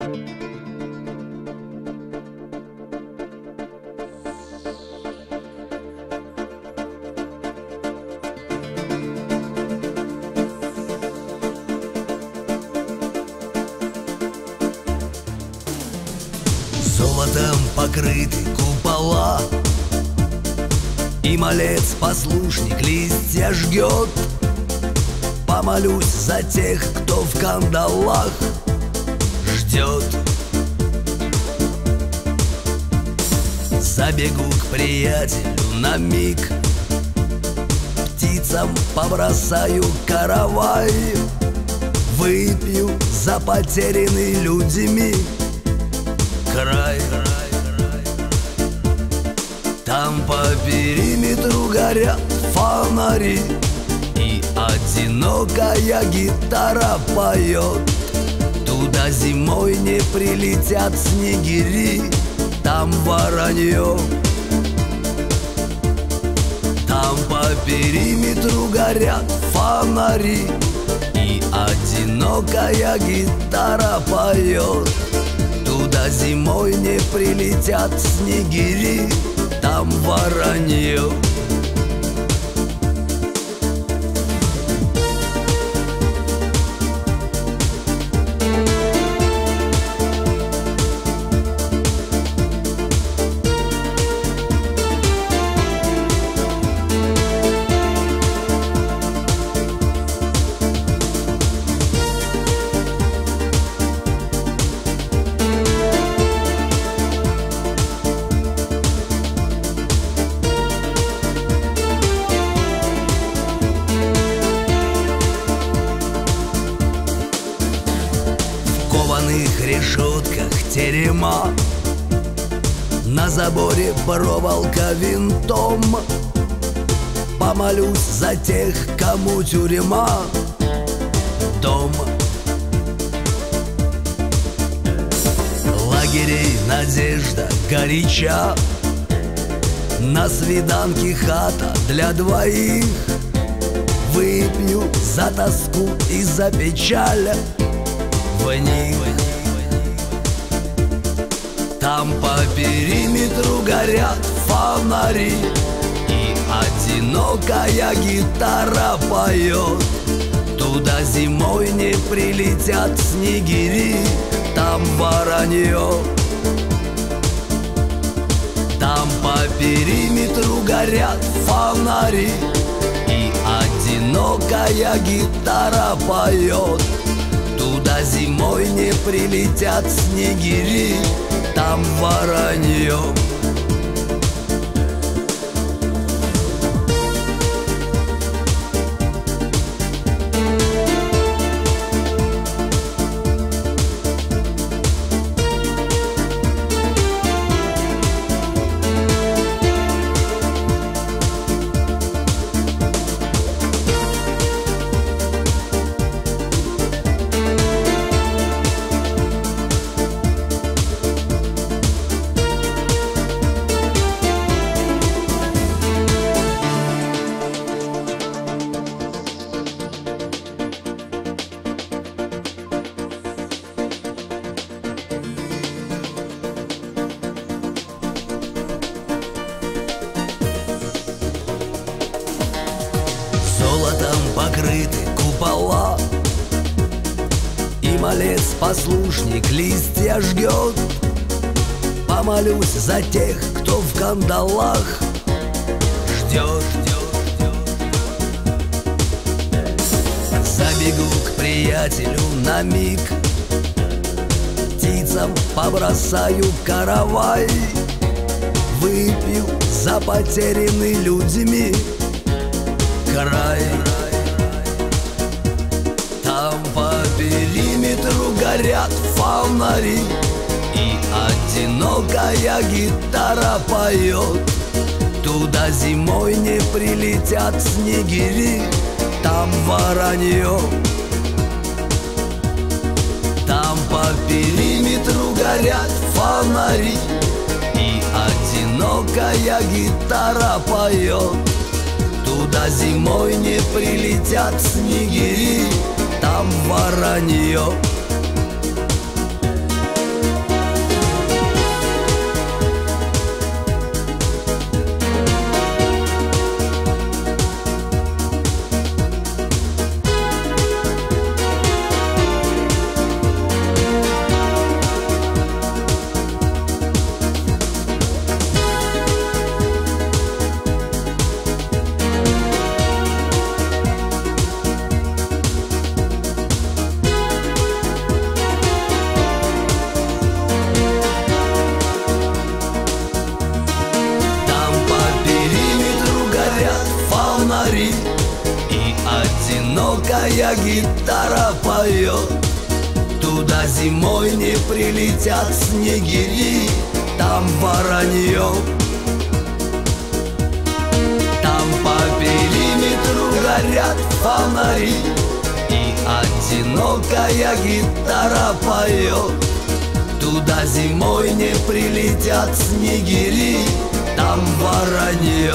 Золотом покрыты купола, и малец-послушник листья жгет. Помолюсь за тех, кто в кандалах ждет. Забегу к приятелю на миг, птицам побросаю каравай, выпью за потерянный людьми край. Там по периметру горят фонари, и одинокая гитара поет. Туда зимой не прилетят снегири, там воронье. Там по периметру горят фонари, и одинокая гитара поет. Туда зимой не прилетят снегири, там воронье. В решетках терема, на заборе проволока винтом. Помолюсь за тех, кому тюрьма дом. Лагерей надежда горяча, на свиданке хата для двоих. Выпью за тоску и за печаль в них. Там по периметру горят фонари, и одинокая гитара поет. Туда зимой не прилетят снегири, там воронье. Там по периметру горят фонари, и одинокая гитара поет. Туда зимой не прилетят снегири, там воронье. Золотом покрыты купола, и малец-послушник листья жгет. Помолюсь за тех, кто в кандалах ждет. Забегу к приятелю на миг, птицам побросаю каравай, выпью за потерянный людьми край. Там по периметру горят фонари, и одинокая гитара поет. Туда зимой не прилетят снегири, там воронье. Там по периметру горят фонари, и одинокая гитара поет. Туда зимой не прилетят снегири, там воронье. одинокая гитара поет. Туда зимой не прилетят снегири, там воронье. Там по периметру горят фонари, и одинокая гитара поет. Туда зимой не прилетят снегири, там воронье.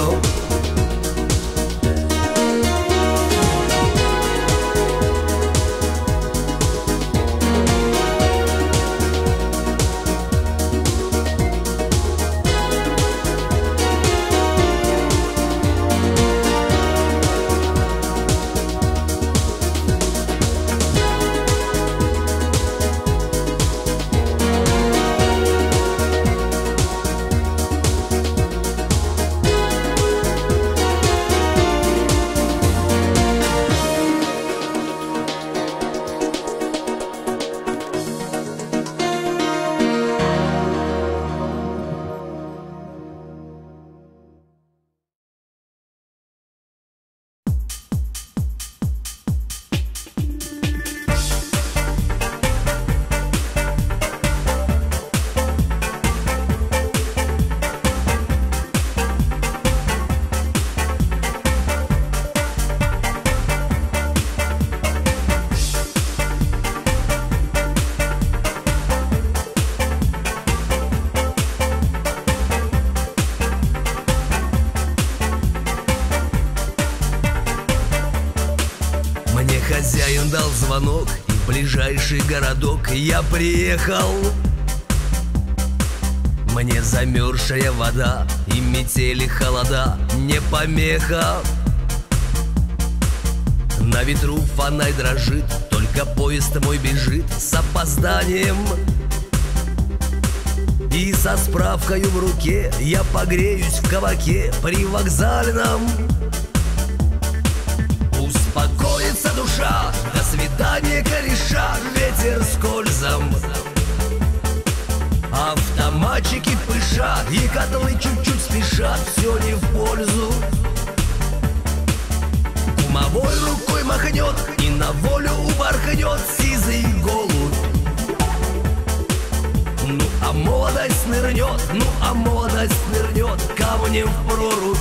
Хозяин дал звонок, и в ближайший городок я приехал. Мне замерзшая вода и метели холода не помеха. На ветру фонарь дрожит, только поезд мой бежит с опозданием. И со справкою в руке я погреюсь в кабаке привокзальном. Успокоится душа, до свидания, кореша, ветер скользом. Автоматчики пышат, и котлы чуть-чуть спешат, все не в пользу. Кумовой рукой махнет, и на волю упорхнет сизый голубь. Ну а молодость нырнет, ну а молодость нырнет камнем в прорубь.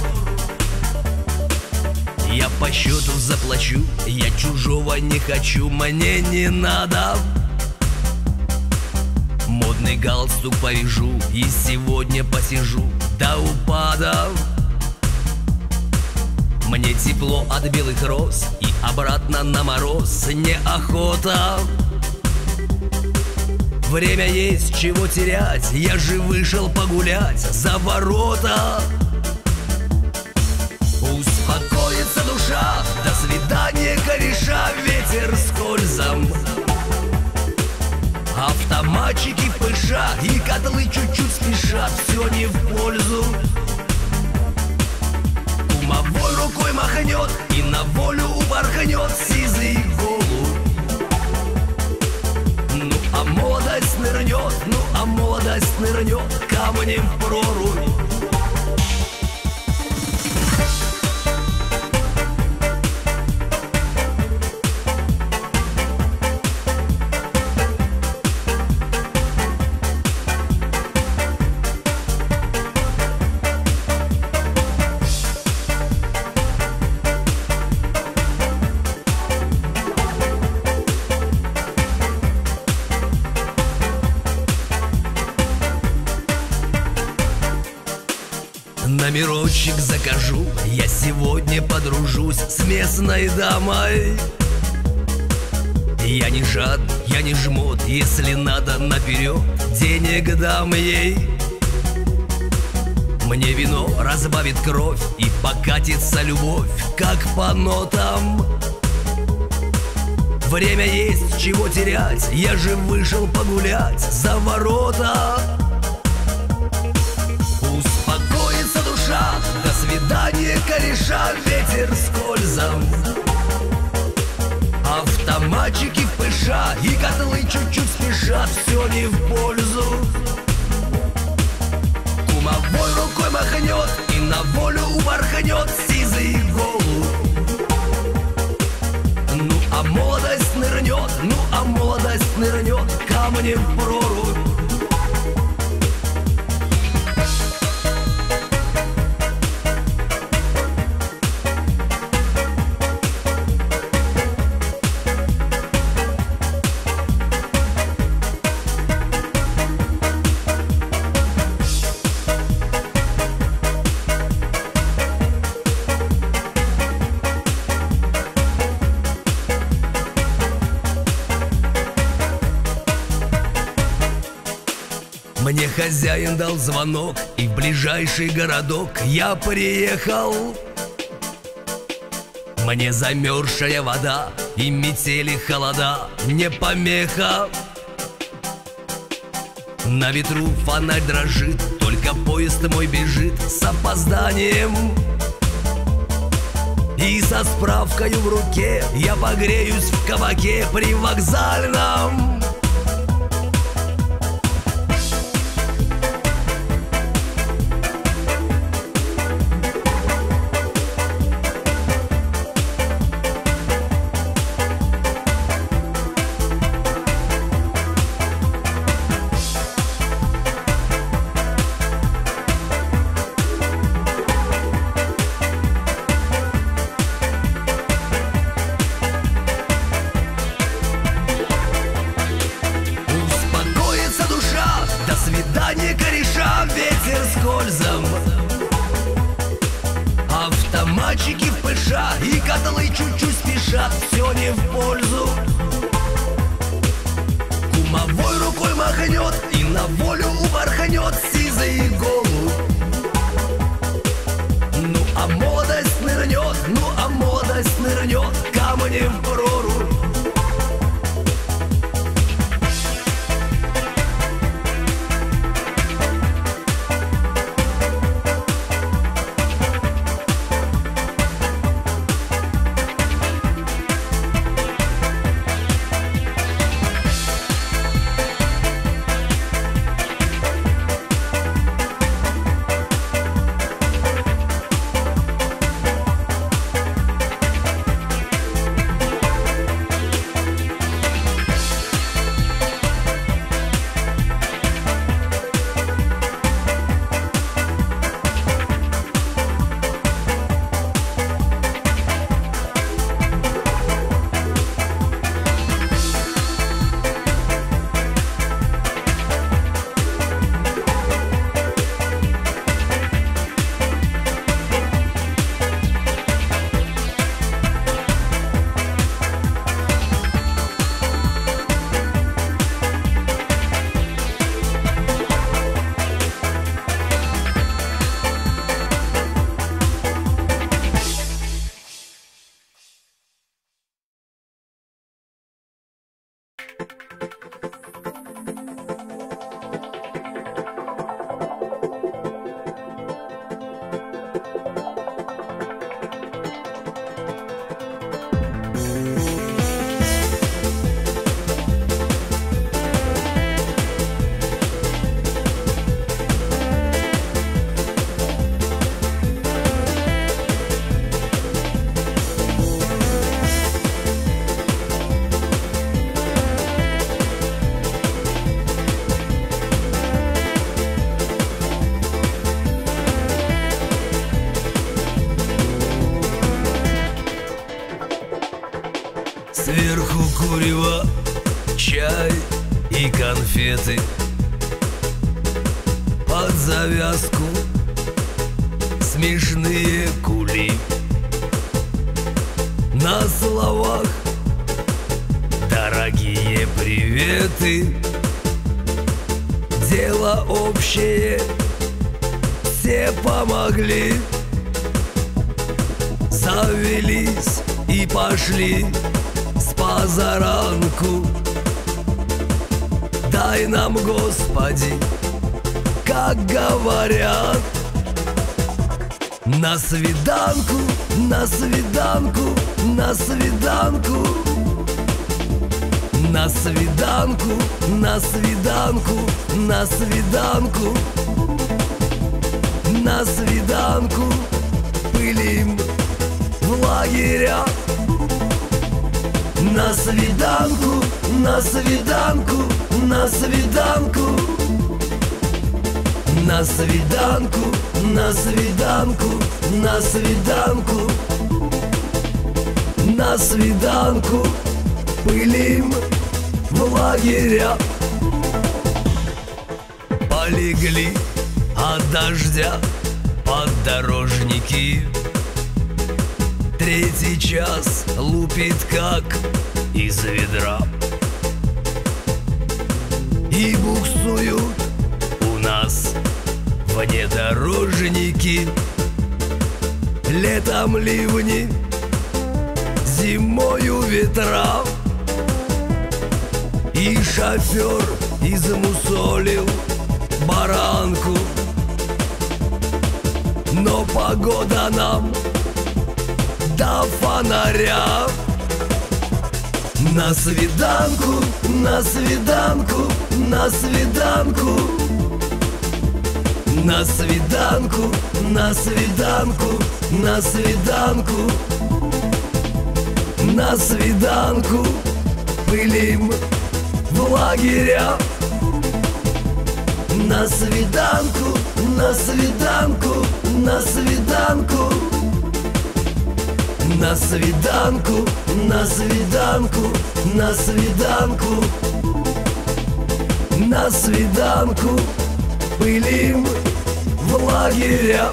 Я по счету заплачу, я чужого не хочу, мне не надо. Модный галстук повяжу и сегодня посижу до упада. Мне тепло от белых роз и обратно на мороз неохота. Время есть, чего терять, я же вышел погулять за ворота. Успокоится душа, до свидания, кореша, ветер скользом. Автоматчики пыша, и котлы чуть-чуть спешат, все не в пользу. Кумовой рукой махнет, и на волю упорхнет сизый голубь. Ну а молодость нырнет, ну а молодость нырнет камнем в прорубь. Номерочек закажу, я сегодня подружусь с местной дамой. Я не жадный, я не жмот, если надо наперед, денег дам ей. Мне вино разбавит кровь и покатится любовь, как по нотам. Время есть, чего терять, я же вышел погулять за ворота. Успокоится душа, до свидания, кореша, ветер скользом. Автоматчики пыша, и котлы чуть-чуть спешат, все не в пользу. Кумовой рукой махнет, и на волю упорхнет сизый голубь. Ну а камни в прорубь. Мне хозяин дал звонок, и в ближайший городок я приехал. Мне замерзшая вода и метели холода не помеха. На ветру фонарь дрожит, только поезд мой бежит с опозданием. И со справкой в руке я погреюсь в кабаке привокзальном. Кореша, ветер с кользом, автоматчики в ПШ и котлы чуть-чуть спешат, все не в пользу. Кумовой рукой махнет и на волю упорхнет сизый голубь. Ну а молодость нырнет камнем в прорубь. Сверху курево, чай и конфеты. Под завязку смешные кули. На словах дорогие приветы. Дело общее, все помогли. Завелись и пошли с позаранку. Дай нам, Господи, как говорят, на свиданку, на свиданку, на свиданку, на свиданку, на свиданку, на свиданку, на свиданку. Пылим в лагеря, На свиданку, на свиданку, на свиданку, на свиданку, на свиданку, на свиданку, на свиданку пылим в лагеря. Полегли от дождя поддорожники. Третий час лупит как из ведра. И буксуют у нас внедорожники. Летом ливни, зимою ветра. И шофер измусолил баранку. Но погода нам до фонаря. На свиданку, на свиданку, на свиданку, на свиданку, на свиданку, на свиданку, на свиданку пылим в лагеря. На свиданку, на свиданку, на свиданку, на свиданку, на свиданку, на свиданку, на свиданку пылим в лагеря.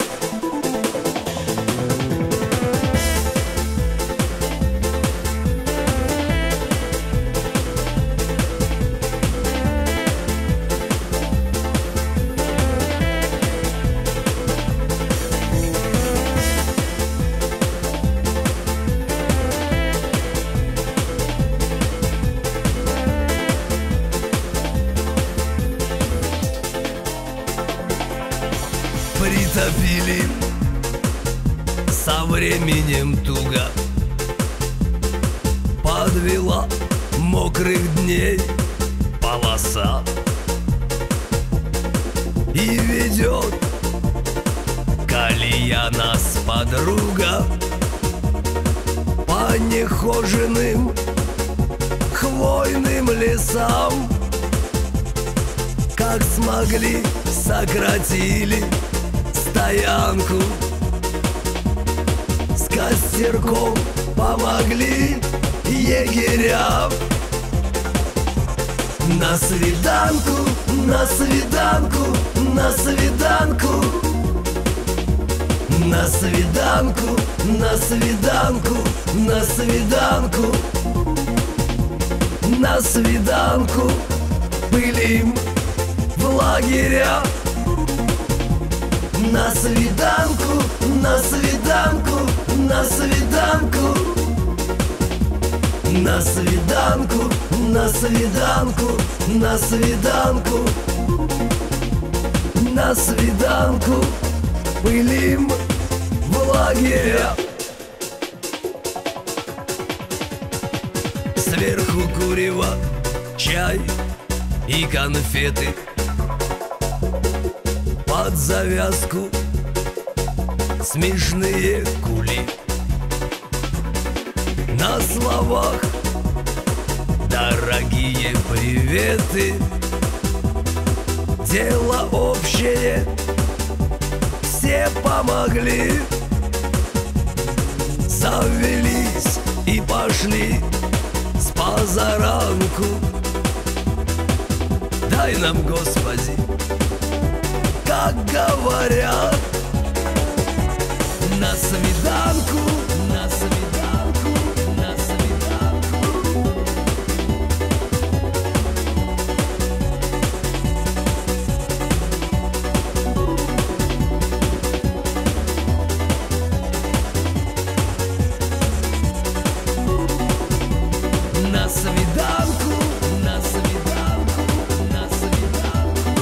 Притопили со временем туго. Подвела мокрых дней полоса. И ведет колея нас подруга по нехоженным хвойным лесам. Как смогли, сократили стоянку. С костерком помогли егерям. На свиданку, на свиданку, на свиданку, на свиданку, на свиданку, на свиданку, на свиданку пылим в лагеря. На свиданку, на свиданку, на свиданку, на свиданку, на свиданку, на свиданку, на свиданку пылим в лагеря. Сверху курева, чай и конфеты. Под завязку смешные кули. На словах дорогие приветы. Дело общее, все помогли. Завелись и пошли с позаранку. Дай нам, Господи, как говорят, на свиданку, на свиданку, на свиданку. На свиданку, на свиданку, на свиданку.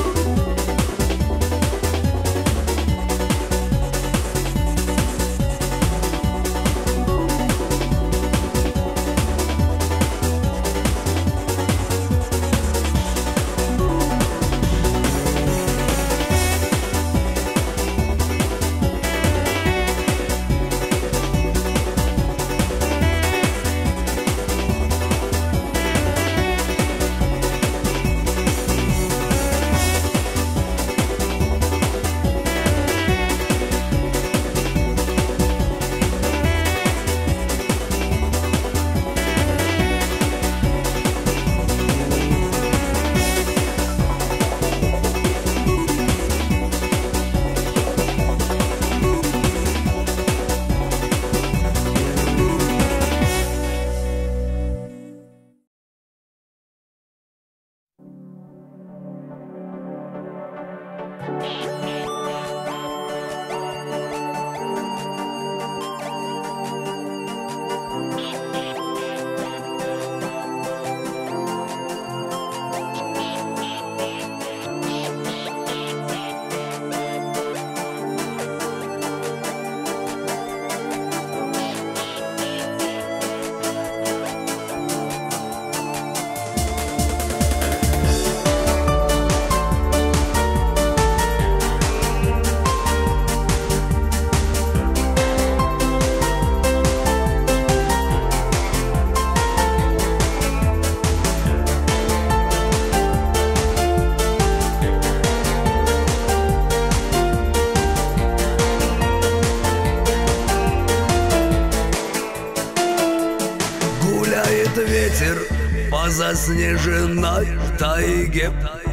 Ветер по заснеженной тайге,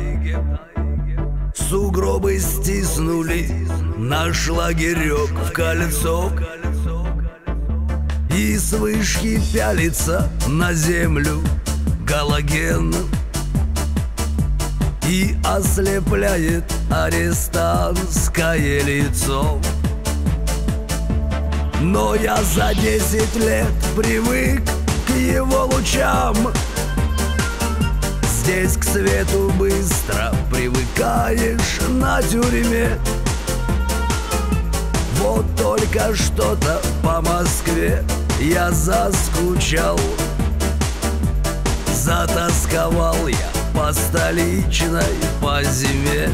сугробы стиснули наш лагерек в кольцо, и с вышки пялится на землю галоген и ослепляет арестантское лицо. Но я за 10 лет привык к его лучам. Здесь к свету быстро привыкаешь на тюрьме. Вот только что-то по Москве я заскучал. Затасковал я по столичной, по зиме.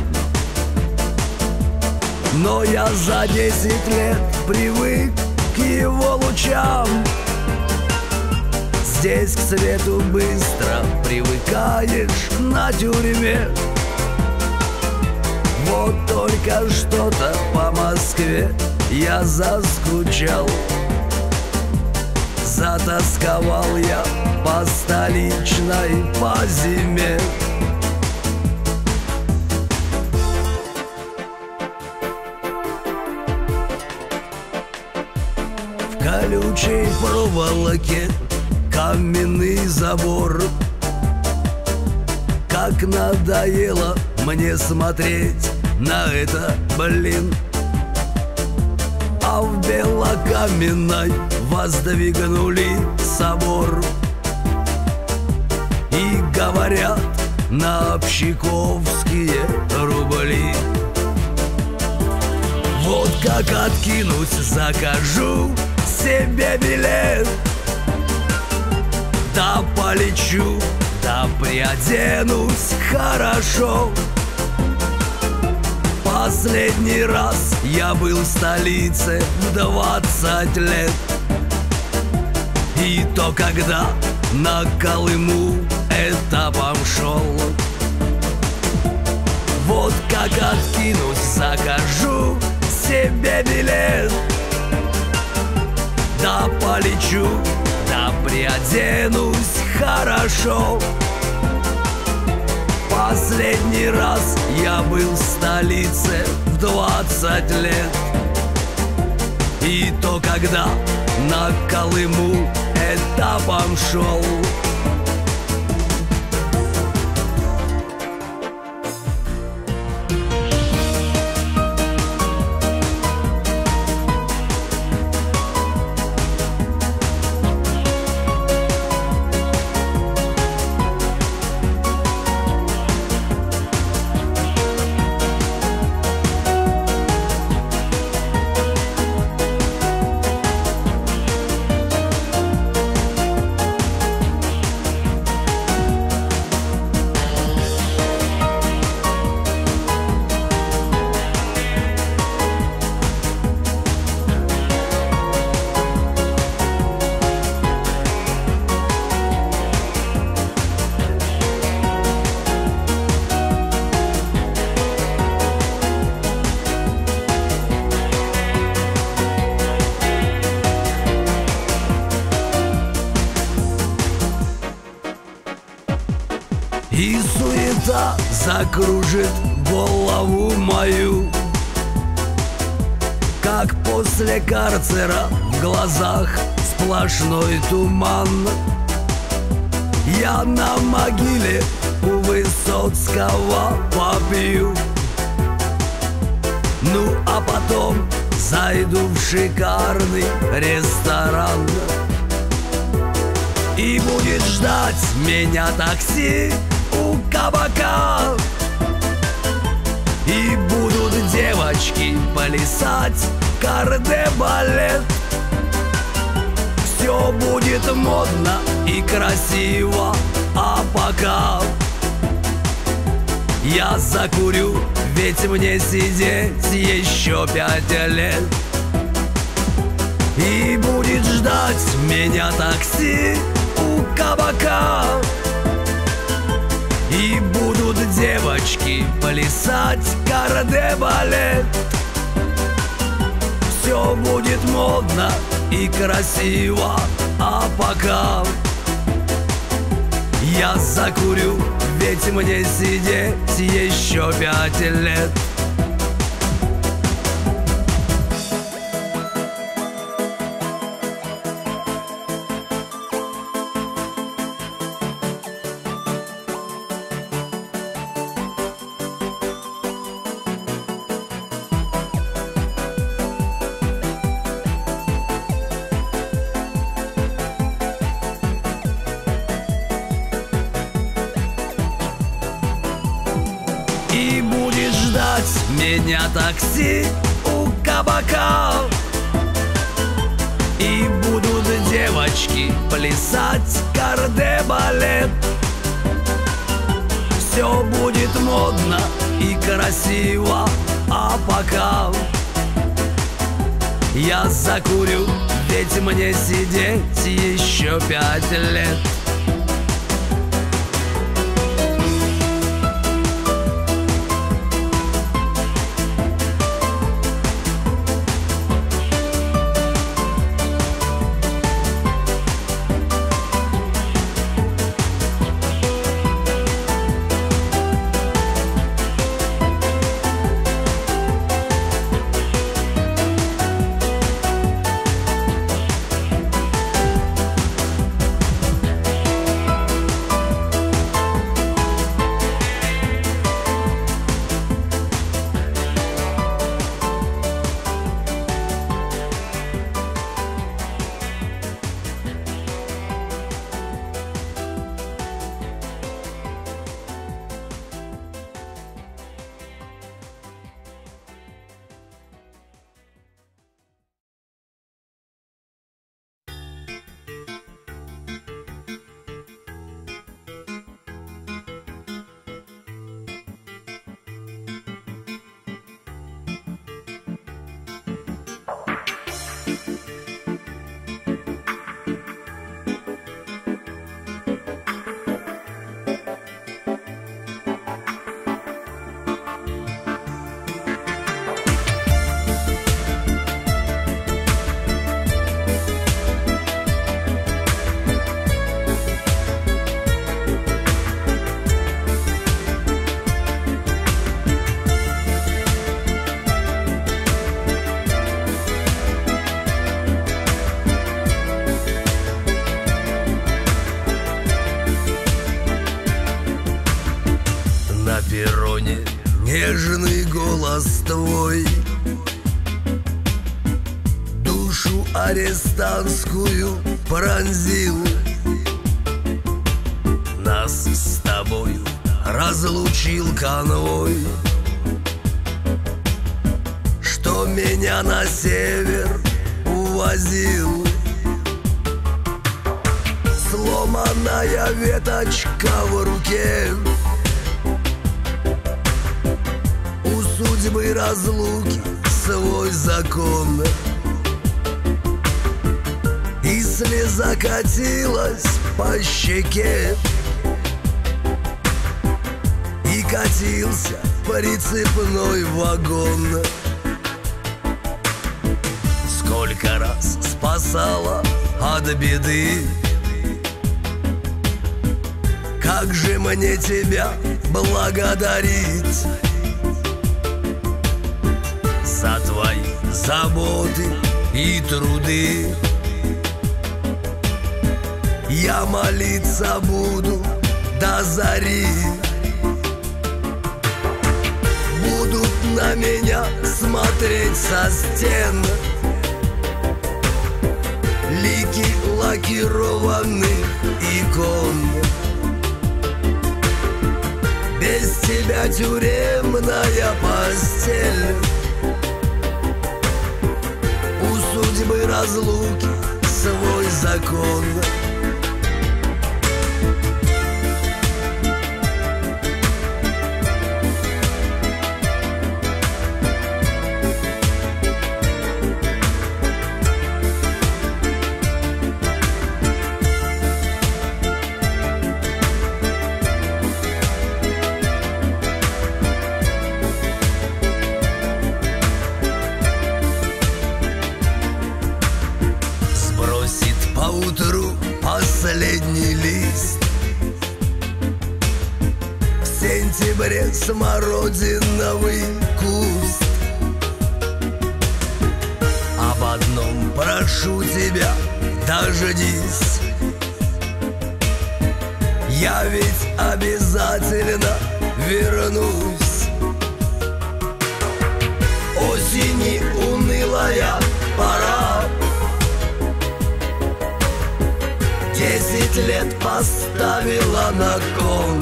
Но я за 10 лет привык к его лучам. Здесь к свету быстро привыкаешь на тюрьме. Вот только что-то по Москве я заскучал. Затасковал я по столичной, по зиме. В колючей проволоке каменный забор. Как надоело мне смотреть на это, блин. А в белокаменной воздвигнули собор. И говорят на общаковские рубли. Вот как откинусь, закажу себе билет. Да полечу, да приоденусь хорошо. Последний раз я был в столице в 20 лет. И то, когда на Колыму этапом шел. Вот как откинусь, закажу себе билет. Да полечу, да приоденусь хорошо. Последний раз я был в столице в 20 лет. И то, когда на Колыму этапом шел. И суета закружит голову мою, как после карцера в глазах сплошной туман. Я на могиле у Высоцкого попью Ну а потом зайду в шикарный ресторан, и будет ждать меня такси у кабака. И будут девочки плясать кардебалет. Все будет модно и красиво, а пока я закурю, ведь мне сидеть еще 5 лет. И будет ждать меня такси у кабака, и будут девочки плясать кардебалет. Все будет модно и красиво, а пока я закурю, ведь мне сидеть еще 5 лет. И будет ждать меня такси у кабака, и будут девочки плясать кардебалет. Все будет модно и красиво, а пока я закурю, ведь мне сидеть еще 5 лет. перроне нежный голос твой душу арестантскую пронзил. Нас с тобою разлучил конвой, что меня на север увозил. Сломанная веточка в руке, у судьбы разлуки свой закон. И слеза катилась по щеке, и катился прицепной вагон. Сколько раз спасала от беды, как же мне тебя благодарить за твои заботы и труды. Я молиться буду до зари, будут на меня смотреть смотреть со стен лики лакированных икон. Без тебя тюремная постель, у судьбы разлуки свой закон. Поутру последний лист, в сентябре смородиновый куст. Об одном прошу тебя, дождись, я ведь обязательно вернусь. Осени унылая пора, 10 лет поставила на кон.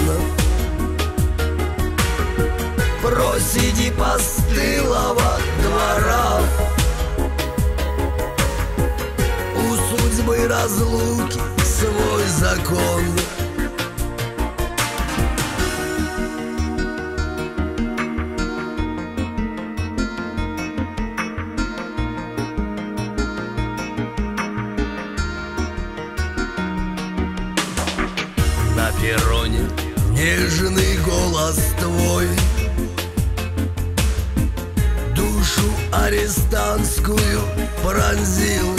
Просиди постылого двора, у судьбы разлуки свой закон. На перроне нежный голос твой душу арестантскую пронзил.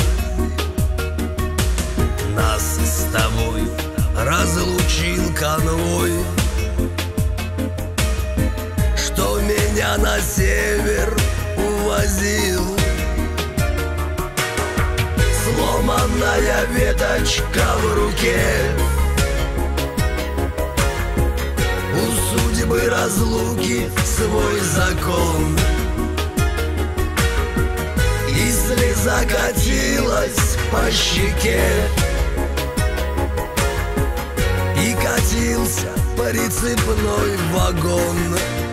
Нас с тобой разлучил конвой, что меня на север увозил. Сломанная веточка в руке, у судьбы разлуки свой закон. И слеза катилась по щеке, и катился прицепной вагон.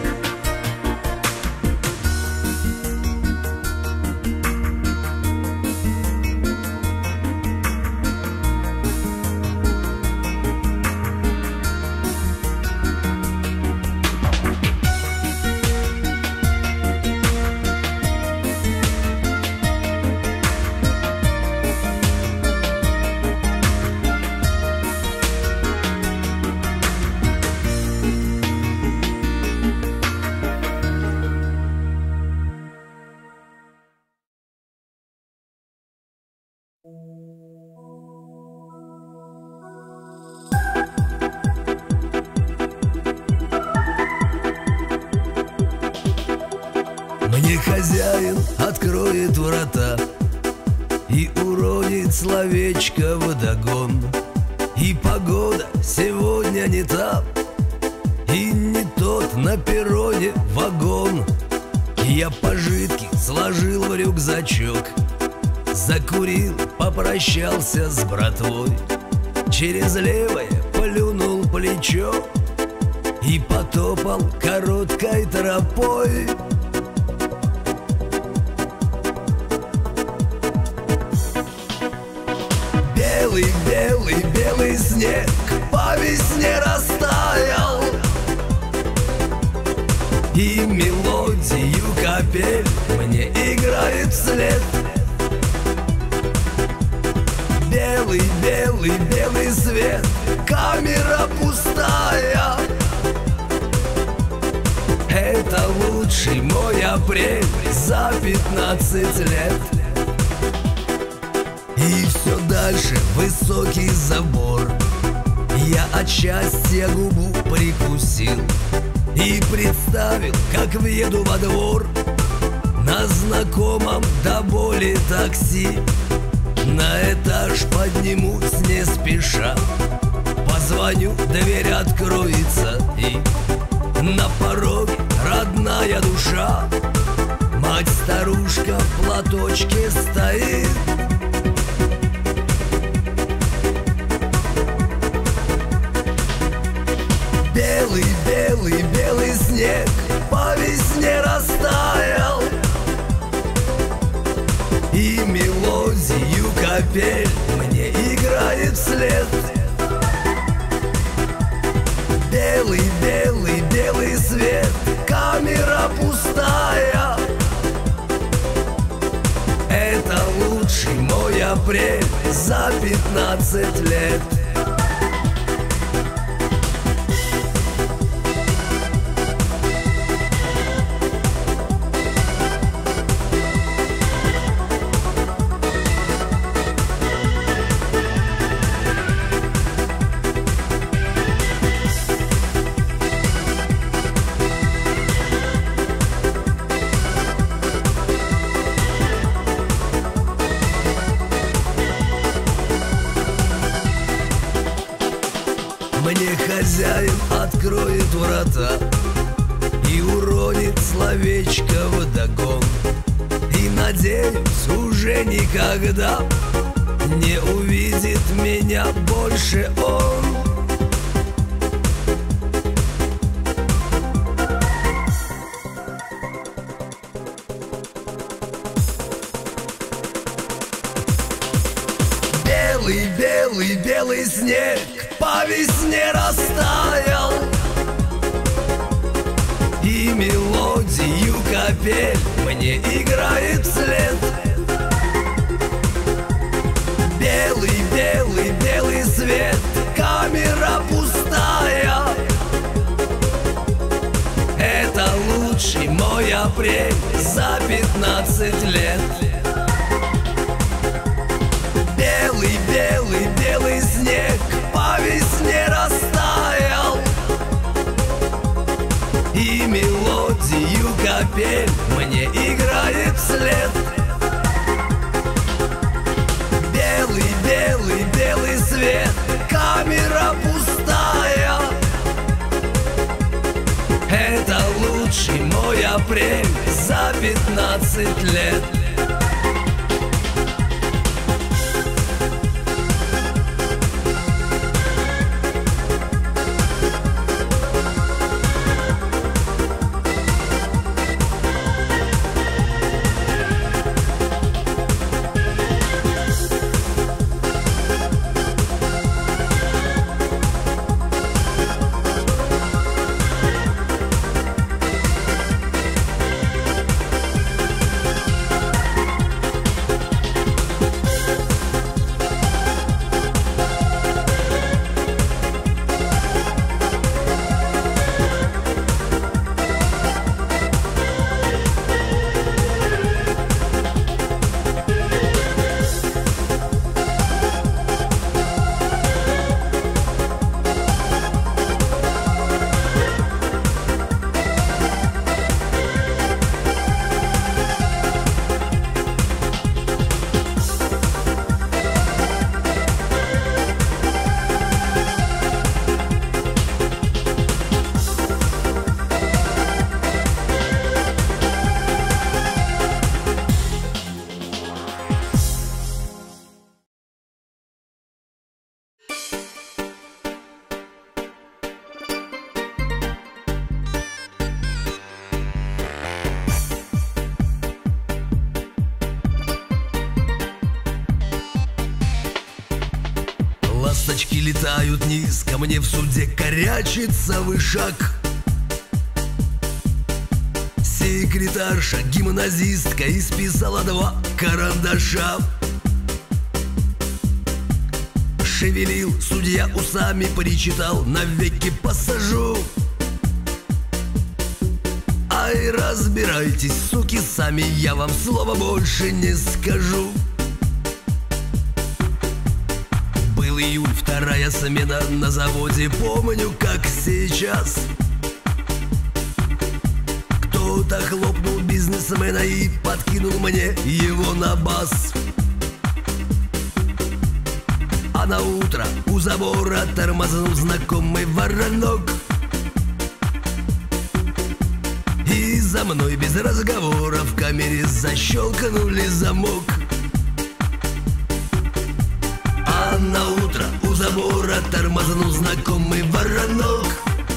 Мне хозяин откроет врата и уронит словечко вдогон. И погода сегодня не та, и не тот на перроне вагон. И я пожитки сложил в рюкзачок, закурил, попрощался с братвой, через левое плюнул плечо и потопал короткой тропой. Белый, белый, белый снег по весне растаял, и мелодию капель мне играет вслед. Белый, белый, белый свет, камера пустая. Это лучший мой апрель за 15 лет. И все дальше высокий забор, я от счастья губу прикусил и представил, как въеду во двор на знакомом до боли такси. На этаж поднимусь не спеша, позвоню, дверь откроется, и на пороге родная душа. Мать-старушка в платочке стоит. Белый, белый, белый снег по весне растаял, и мелодию капель мне играет вслед. Белый, белый, белый свет, камера пустая. Это лучший мой апрель за 15 лет. Мне хозяин откроет врата и уронит словечко вдогон. И, надеюсь, уже никогда не увидит меня больше он. Белый, белый, белый снег по весне растаял, и мелодию капель мне играет вслед. Белый, белый, белый свет, камера пустая. Это лучший мой апрель за 15 лет. Белый, белый, белый снег по весне растаял, и мелодию капель мне играет вслед. Белый, белый, белый свет, камера пустая. Это лучший мой апрель за 15 лет. Ласточки летают низко, мне в суде корячится вышаг. Секретарша, гимназистка, исписала 2 карандаша. Шевелил судья усами, причитал: навеки посажу. Ай, разбирайтесь, суки, сами, я вам слова больше не скажу. Был июль, 2-я смена на заводе, помню, как сейчас. Кто-то хлопнул бизнесмена и подкинул мне его на бас. А на утро у забора тормознул знакомый воронок. Из за мной без разговора в камере защелкнули замок. А на утро у забора тормознул знакомый воронок.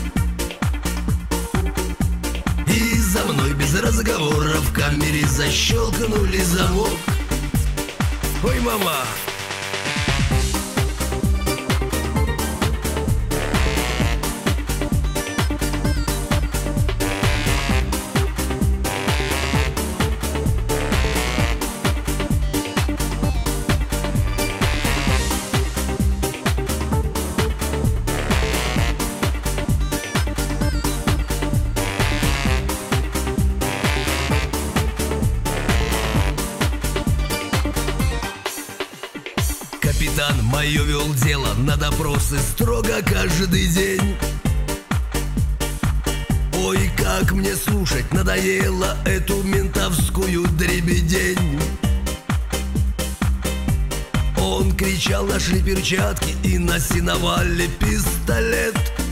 И за мной без разговора в камере защелкнули замок. Ой, мама! Капитан мое вел дело на допросы строго каждый день. Ой, как мне слушать надоело эту ментовскую дребедень. Он кричал: нашли перчатки и на сеновале пистолет.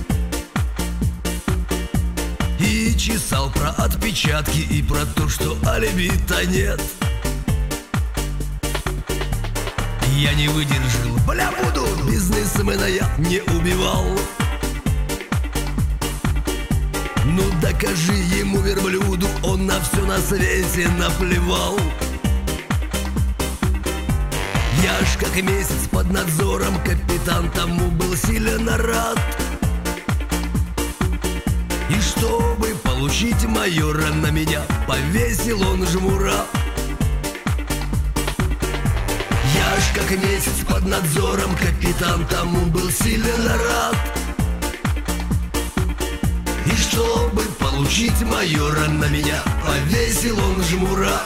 И чесал про отпечатки и про то, что алиби-то нет. Я не выдержал, бля, буду, бизнесмена я не убивал. Ну докажи ему, верблюду, он на все на свете наплевал. Я ж как месяц под надзором, капитан тому был сильно рад. И чтобы получить майора, на меня повесил он жмура. Я ж как месяц под надзором, капитан тому был сильно рад. И чтобы получить майора, на меня повесил он жмура.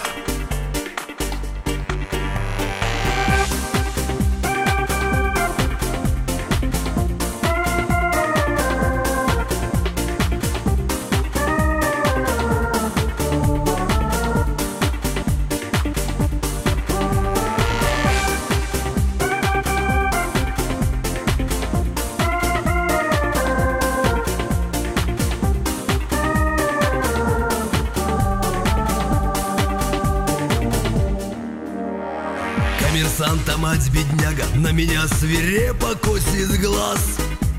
Коммерсанта мать бедняга на меня свирепо косит глаз.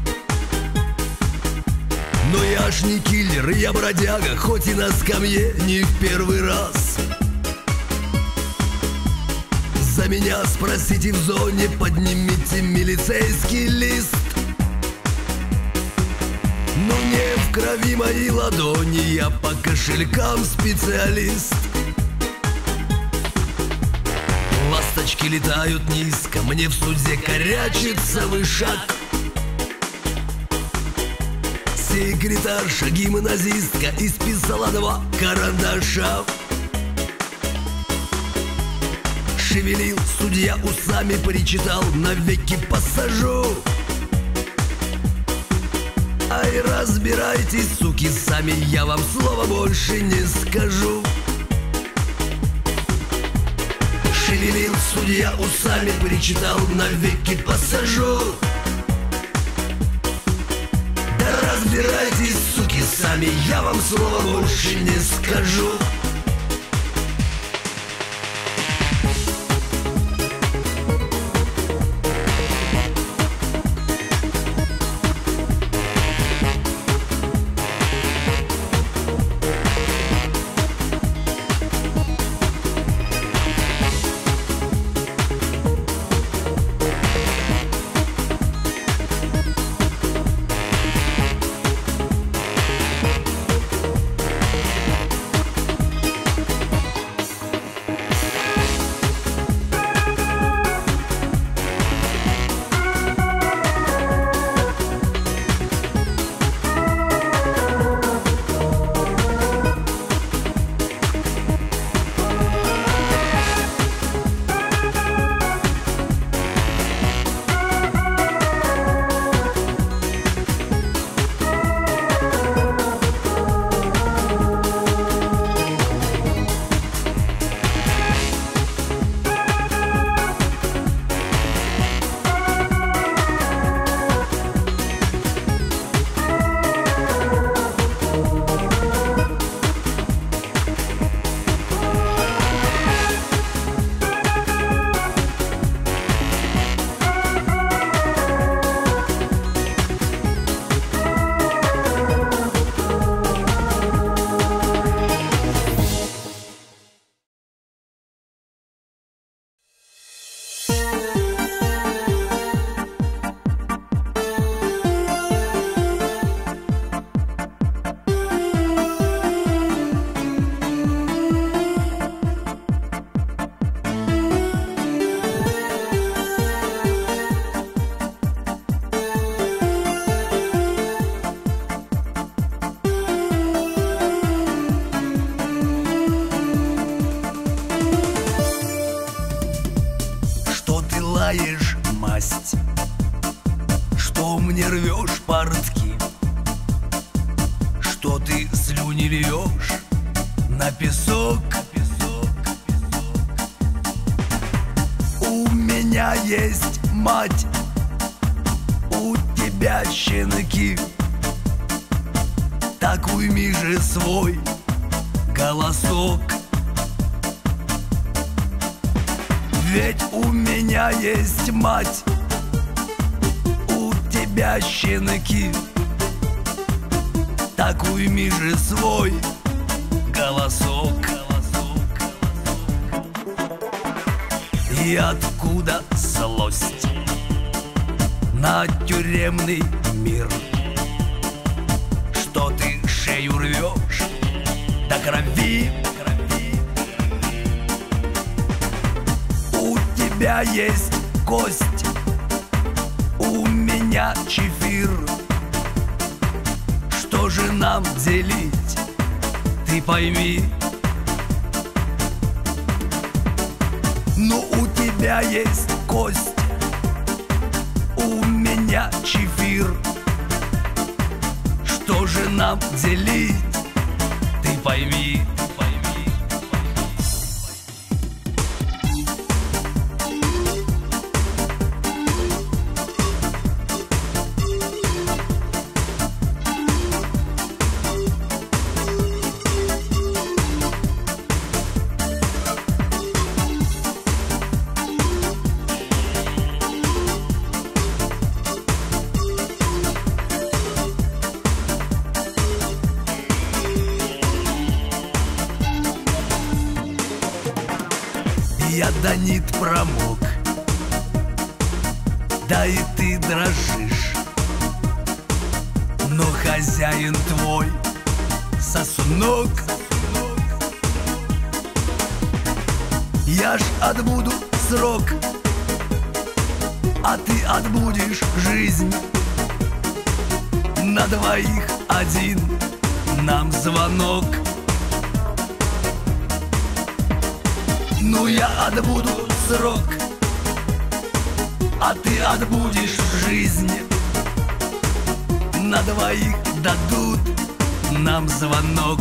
Но я ж не киллер, я бродяга, хоть и на скамье не в первый раз. За меня спросите в зоне, поднимите милицейский лист. Но не в крови мои ладони, я по кошелькам специалист. Ласточки летают низко, мне в суде корячится вышаг. Секретарша, гимназистка, исписала 2 карандаша. Шевелил судья усами, причитал: навеки посажу. Ай, разбирайтесь, суки, сами, я вам слова больше не скажу. Шевелил судья усами, причитал: навеки посажу. Да разбирайтесь, суки, сами, я вам слова больше не скажу. масть, что мне рвешь портки, что ты слюни льешь на песок. У меня есть мать, у тебя щенки, так уйми же свой голосок. Ведь у меня есть мать, у тебя щенки, так уйми же свой голосок. И откуда злость на тюремный мир, что ты шею рвешь до крови? У тебя есть кость, у меня чефир. Что же нам делить, ты пойми? Ну, у тебя есть кость, у меня чефир. Что же нам делить, ты пойми? Я до нит промок, да и ты дрожишь, но хозяин твой сосунок. Я ж отбуду срок, а ты отбудешь жизнь. На двоих один нам звонок. Ну, я отбуду срок, а ты отбудешь жизнь. На двоих дадут нам звонок.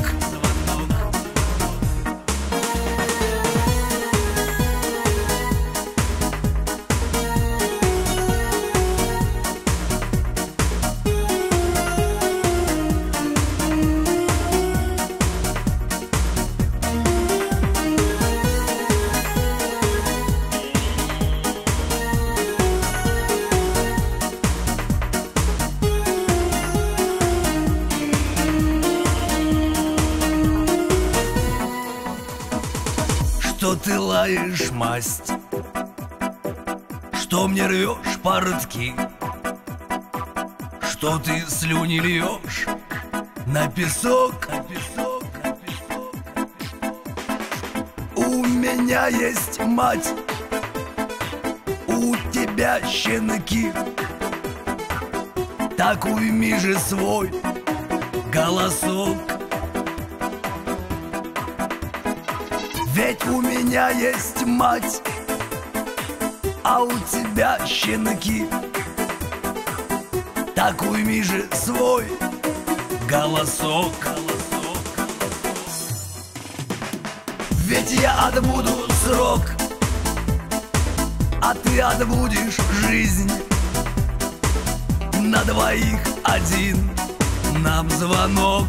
Что ты лаешь масть, что мне рвешь портки, что ты слюни льешь на песок. У меня есть мать, у тебя щенки, так уйми же свой голосок. Ведь у меня есть мать, а у тебя щенки, так уйми же свой голосок. Ведь я отбуду срок, а ты отбудешь жизнь. На двоих один нам звонок.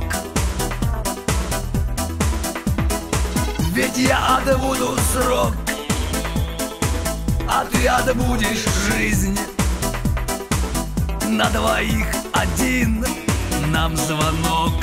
Ведь я отбуду срок, а ты отбудешь жизнь. На двоих один нам звонок.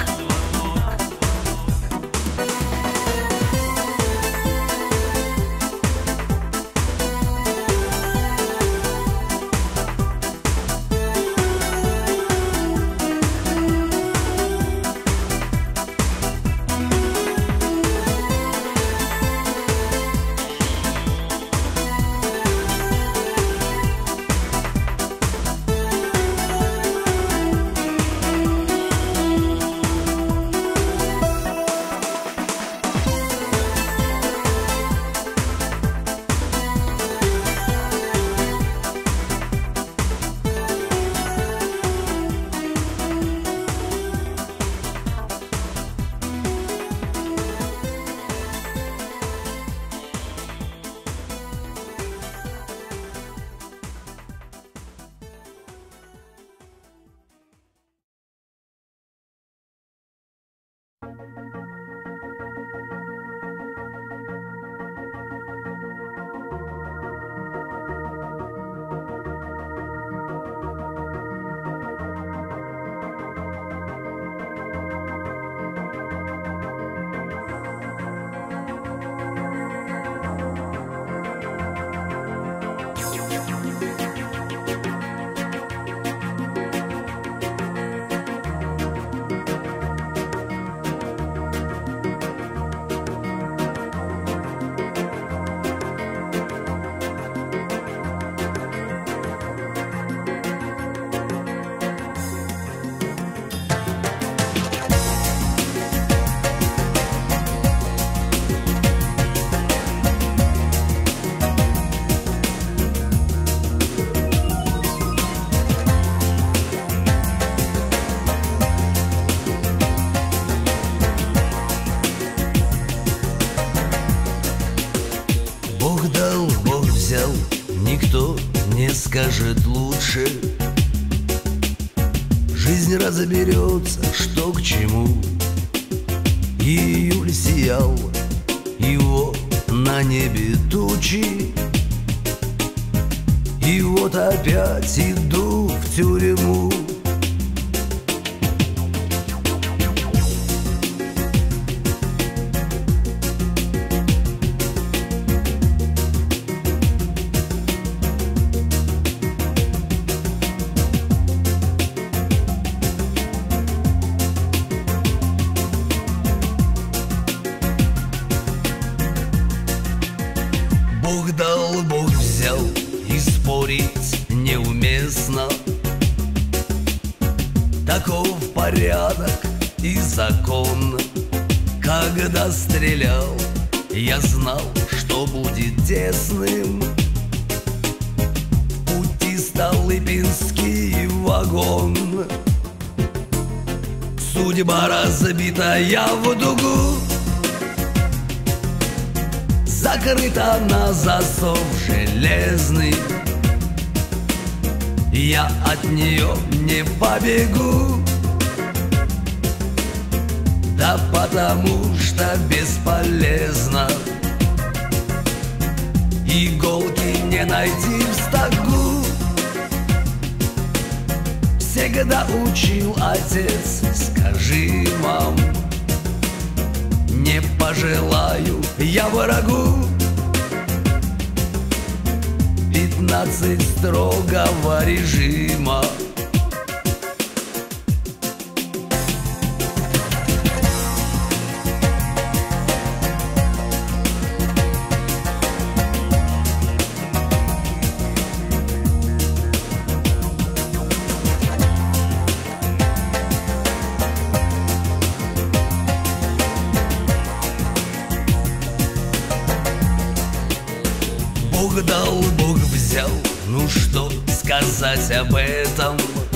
скажет лучше. Жизнь разберется, что к чему. Июль сиял, и вот на небе тучи. И вот опять иду в тюрьму. Бог дал, Бог взял, и спорить неуместно. Таков порядок и закон. Когда стрелял, я знал, что будет тесным. В пути Столыпинский вагон. Судьба разбитая в дугу, закрыта на засов железный. Я от нее не побегу, да потому что бесполезно. Иголки не найти в стогу. Всегда учил отец, скажи, мам, не пожелаю я врагу 15 строгого режима. Бог дал, Бог взял, ну что сказать об этом?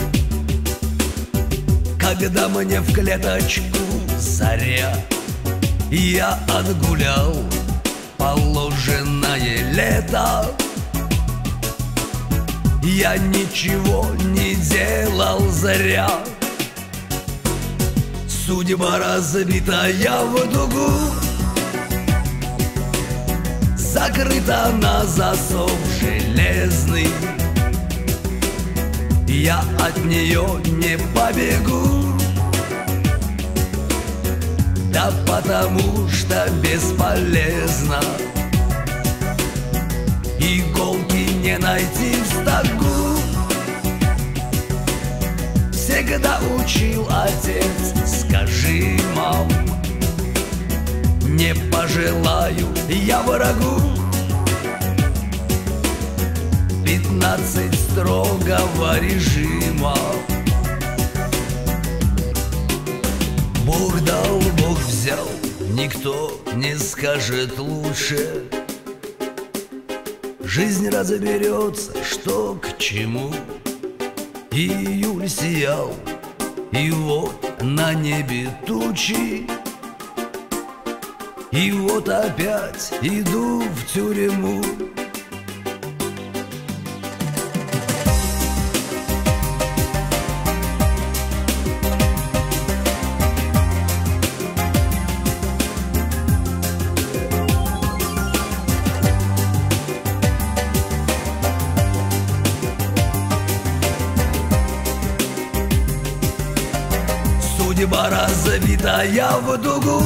Когда мне в клеточку заря, я отгулял положенное лето. Я ничего не делал зря. Судьба разбитая в дугу, закрыта на засов железный. Я от нее не побегу, да потому что бесполезно. Иголки не найти в стогу. Всегда учил отец, скажи, мам, не пожелаю я врагу 15 строгого режима. Бог дал, Бог взял, никто не скажет лучше. Жизнь разберется, что к чему. Июль сиял, и вот на небе тучи. И вот опять иду в тюрьму. Судьба разбитая в дугу,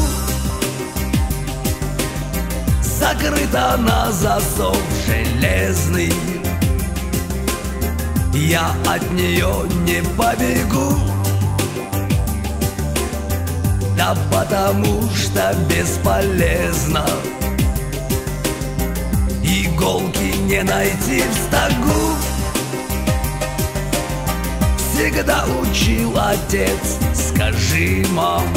закрыта на засов железный. Я от нее не побегу, да потому что бесполезно. Иголки не найти в стогу. Всегда учил отец, скажи, мам,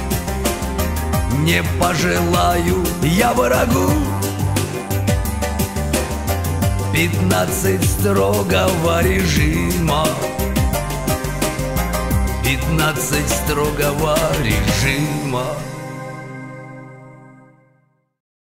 не пожелаю я врагу 15 строгого режима. 15 строгого режима.